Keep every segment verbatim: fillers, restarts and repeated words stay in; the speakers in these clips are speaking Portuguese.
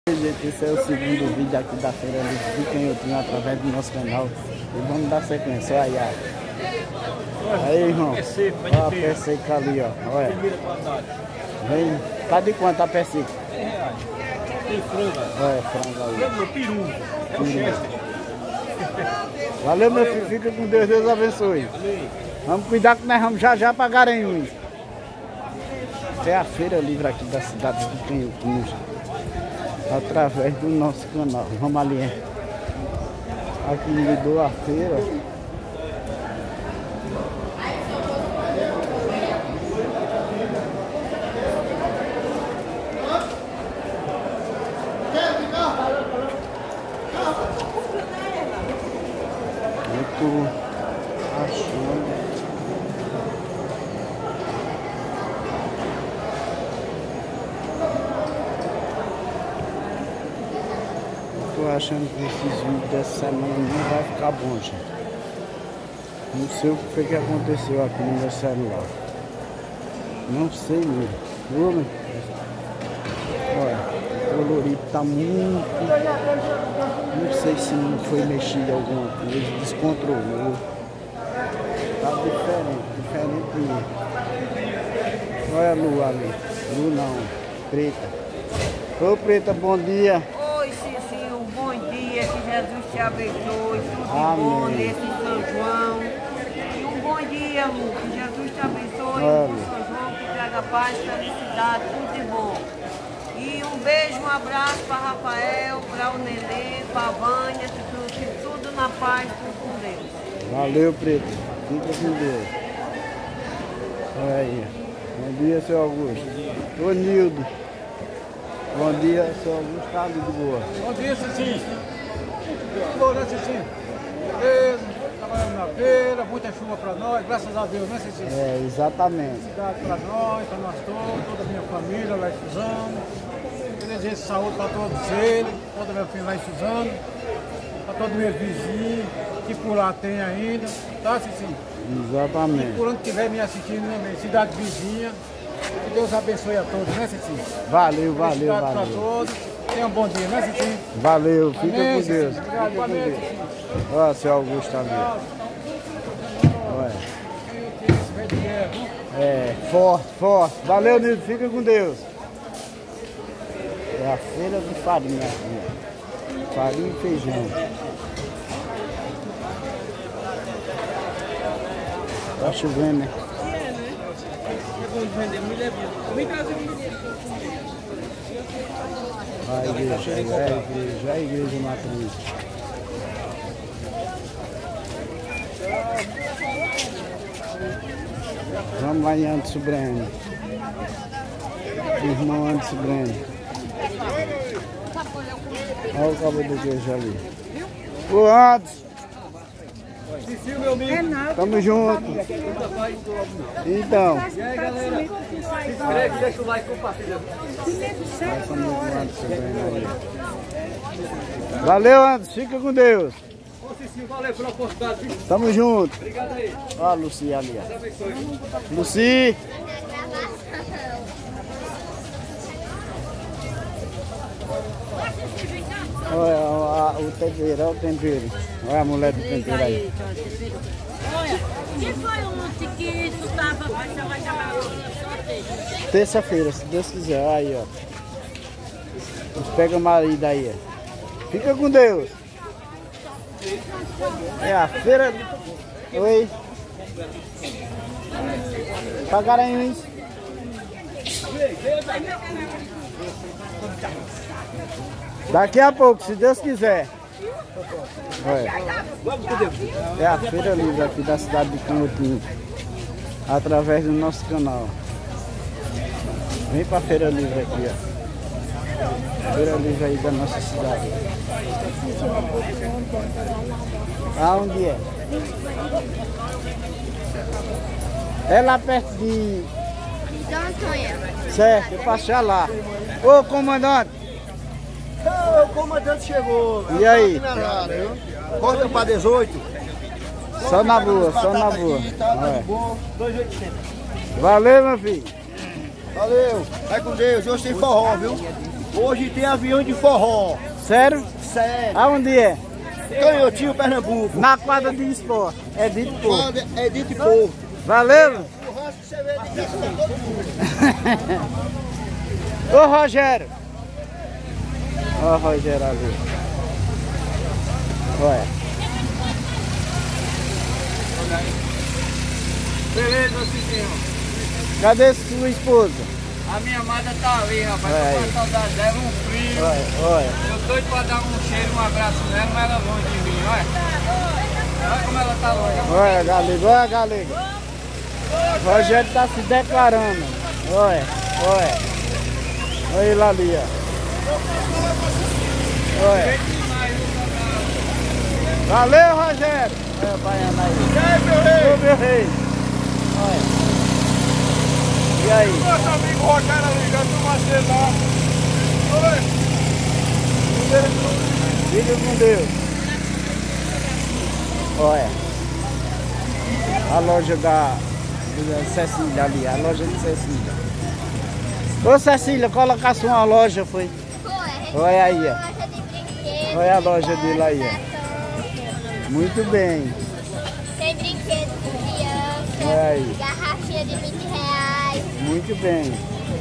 Gente, esse é o segundo vídeo aqui da Feira Livre de Canhotinho através do nosso canal. E vamos dar sequência. Olha aí, ó. Aí, irmão. Olha a pé seca ali, ó. Olha. Vem. Tá de quanto a pé seca? cem reais. Tem franga. Olha, franga aí. Franga, peru. É o Chester. Valeu, meu filho. Fica com Deus. Deus abençoe. Vamos cuidar que nós vamos já já para Garanhuns. Essa é a Feira Livre aqui da cidade de Canhotinho, através do nosso canal. Vamos ali, hein? Aqui me dou a feira. Muito achando. Tô achando que esses vídeos dessa semana não vai ficar bom, gente. Não sei o que foi que aconteceu aqui no meu celular. Não sei mesmo. Viu, olha, o colorido tá muito... Não sei se não foi mexido alguma coisa, descontrolou. Tá diferente, diferente mesmo. Olha a lua ali. Lua não, preta. Ô preta, bom dia. Bom dia, que Jesus te abençoe, tudo Amém. Bom nesse São João. E um bom dia, Lu, que Jesus te abençoe, Amém. um São João que traga paz, felicidade, tudo de bom. E um beijo, um abraço para Rafael, para o Nenê, para a Vânia, que, que tudo na paz, tudo com Deus. Valeu, preto. Fica com Deus. Olha aí. Bom dia, seu Augusto. Ô, Nildo. Bom dia, seu Augusto, tá ali de boa. Bom dia, Cicinho. Boa, né, Cicinho? Beleza, trabalhando na feira, muita chuva para nós, graças a Deus, né, Cicinho? É, exatamente. Felicidade para nós, para nós todos, toda a minha família lá em Suzano. Desejo saúde para todos eles, toda a minha família lá em Suzano, para todos meus vizinhos, que por lá tem ainda, tá, Cicinho? Exatamente. E por onde estiver me assistindo, minha cidade vizinha. Que Deus abençoe a todos, né, Cicinho? Valeu, valeu, Obrigado valeu. para todos. Tenham um bom dia, né, Cicinho? Valeu, fica Amém, com Deus. Cicinho. Fica com Amém, Deus. Cicinho. Olha, seu Augusto ali. Olha. É, forte, forte. Valeu, Nildo, fica com Deus. É a feira de farinha aqui. Farinha e feijão. Tá chovendo, né? A igreja, é a igreja, é a igreja matriz. Vamos lá em Anderson Breno. Irmão Anderson Breno. Olha o cabo da igreja ali. Ô Anderson! Tamo junto. Então. E aí, galera? Se inscreve, deixa o like e compartilha. Valeu, Anderson. Fica com Deus. Ô, Cicinho, valeu pela oportunidade. Tamo junto. Obrigado aí. Ó a Luci ali, Deus ó. abençoe. Luci. Olha a, o tempero, olha o tempero. Olha a mulher do tempero aí. Olha, que foi ontem que tu tava, mas você vai trabalhar hoje? Terça-feira, se Deus quiser. Olha aí, ó. Pega o marido aí, ó. Fica com Deus. É a feira. Oi. Pra Garanhuns. Daqui a pouco, se Deus quiser. É, é a Feira Livre aqui da cidade de Canhotinho, através do nosso canal. Vem pra Feira Livre aqui, ó. Feira Livre aí da nossa cidade. Aonde é? É lá perto de... Então, Antônia. Certo, eu passei lá. Ô, comandante. O comandante chegou. E aí? Corta para dezoito. Só na boa, só na boa. Tá, tá É. de boa. dois mil e oitocentos. Valeu, meu filho. Valeu. Vai com Deus. Hoje tem forró, viu? Hoje tem avião de forró. Sério? Sério. Aonde é? Canhotinho, Pernambuco. Na quadra de esporte. É dito Porto. É dito Porto. Valeu! O resto que você vê de graça pra todo mundo. Ô Rogério! Ó o Rogério ali. Olha. Beleza, Cicinho. Cadê sua esposa? A minha amada tá ali, rapaz. Olha Tô aí. com saudade dela, um frio. Olha, olha. Eu tô doido pra dar um cheiro, um abraço nela, mas ela longe de mim, olha. Olha como ela tá longe. Olha, galego, olha, galego. O Rogério tá se declarando. Olha, olha. Olha ele ali, ó. Olha. Valeu, Rogério. Olha o baiano aí. E aí, meu rei? Ô, meu rei. Olha. E aí? Nosso amigo Rogério ligando no Macedo lá. Oi. Fica com Deus. Olha. A loja da, da Cecília ali, a loja de Cecília. Ô Cecília, colocasse uma loja, foi. Olha aí, ó. Olha a loja dele aí, ó. Muito bem. Tem brinquedos de criança, Olha aí. garrafinha de vinte reais. Muito bem.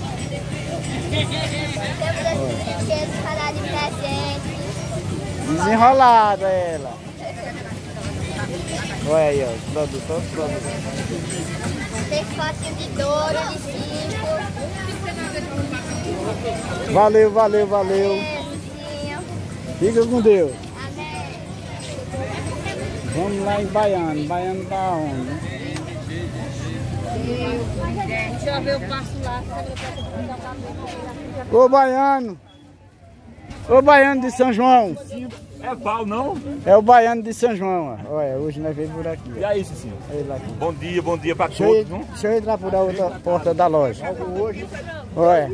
Temos esses brinquedos para dar de presente. Desenrolada ela. Olha aí, ó. Os produtos, os produtos. Tem fotinho de douro, de cinco. Valeu, valeu, valeu. Beijinho. Fica com Deus. Amém. Vamos lá em Baiano. Baiano tá onde? Deixa eu ver, eu passo lá. Ô Baiano. Ô Baiano de São João. É pau, não? É o Baiano de São João, ó. Olha, hoje nós veio por aqui. E aí, Cicinho? Olha ele aqui. Bom dia, bom dia pra Deixa eu, todos, ir, não? deixa eu entrar por a outra porta da loja. Olha.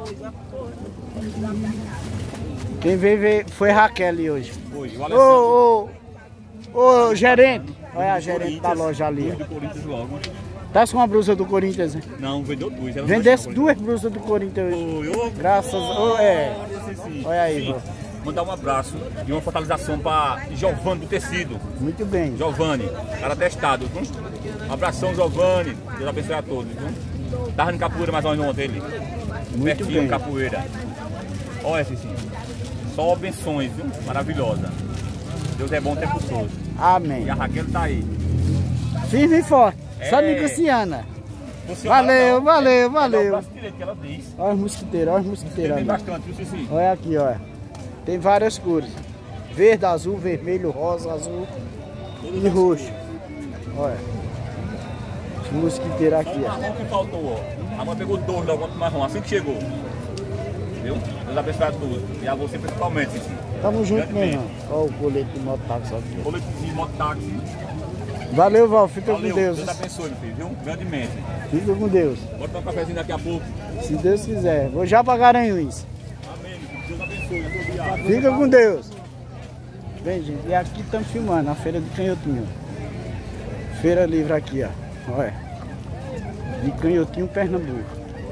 Quem veio, veio foi Raquel hoje. Hoje, o Alessandro. Ô, ô, ô, gerente. Olha a gerente da loja ali. Do Ó. Corinthians logo. Tá com uma blusa do Corinthians, né? Não, vendeu duas. ela Vendesse não duas blusas do Corinthians hoje. Foi, ô, Graças a... Ô, é. Cicinho. Olha aí, Sim. vô. Mandar um abraço e uma fortalização pra Giovanni do Tecido. Muito bem. Giovanni, cara testado, viu? Um abração, Giovanni. Deus abençoe a todos, viu? Tava no Capoeira mais ou menos ontem ele. Muito Pertinho bem. no Capoeira. Olha, Cicinho. Só benções, viu? Maravilhosa. Deus é bom o tempo todo. Amém. E a Raquel tá aí. Firme e forte. Só É. negociando. Funciona, Valeu, não. valeu, É o valeu. braço direito que ela diz. Olha os mosquiteiros, olha os mosquiteiros Tem ali. bastante, viu, Cicinho? Olha aqui, olha. Tem várias cores. Verde, azul, vermelho, rosa, azul e roxo. Olha. Os mosquiteiros aqui, ó. Marrom que faltou, ó. A mãe pegou dois logo quanto marrom, assim que chegou. Viu? Deus abençoe a todos. E a você principalmente, Cicinho. Tamo junto, Grande meu beijo. irmão. Olha o colete de mototáxi aqui. Boletimzinho, mototáxi. Valeu, Val. Fica Valeu, com Deus. Deus abençoe, meu filho, viu? Grandemente. Fica com Deus. Bora tomar um cafezinho daqui a pouco. Se Deus quiser. Vou já pra Garanhuns. Amém, meu filho. Deus abençoe. Muito obrigado. Fica com Deus. Bem, gente, e aqui estamos filmando a feira de Canhotinho. Feira livre aqui, ó. Olha. De Canhotinho, Pernambuco.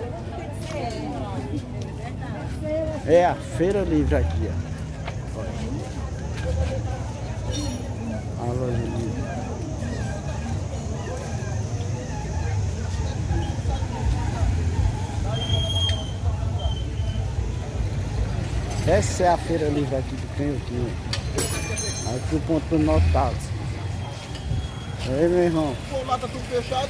É a feira livre aqui, ó. Olha. A loja livre. Essa é a feira livre aqui de Canhotinho. Aqui o ponto do Notáxi. Aí, meu irmão. Pô, lá tá tudo fechado.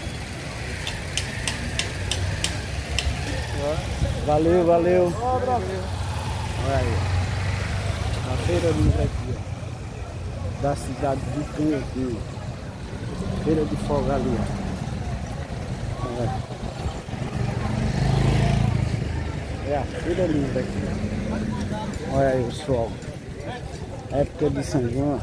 Valeu, valeu. Olha aí. A feira livre aqui, ó. Da cidade de Canhotinho. Feira de folga ali, ó. Olha. É a feira livre aqui, ó. Olha aí os fogos. Época de São João.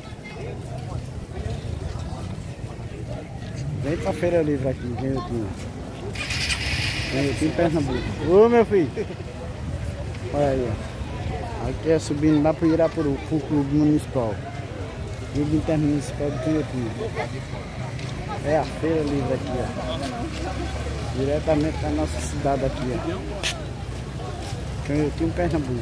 Vem pra feira livre aqui, Canhotinho. Canhotinho, Pernambuco. Ô, meu filho. Olha aí, ó. Aqui é subindo lá pro Irapuru, pro Clube Municipal. Clube Intermunicipal de Canhotinho. É a feira livre aqui, ó. Diretamente da nossa cidade aqui, ó. Canhotinho, Pernambuco.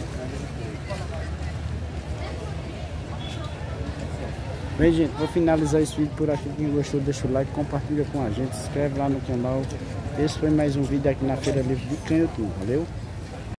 Bem, gente, vou finalizar esse vídeo por aqui. Quem gostou, deixa o like, compartilha com a gente, se inscreve lá no canal. Esse foi mais um vídeo aqui na Feira Livre de Canhotinho. Valeu?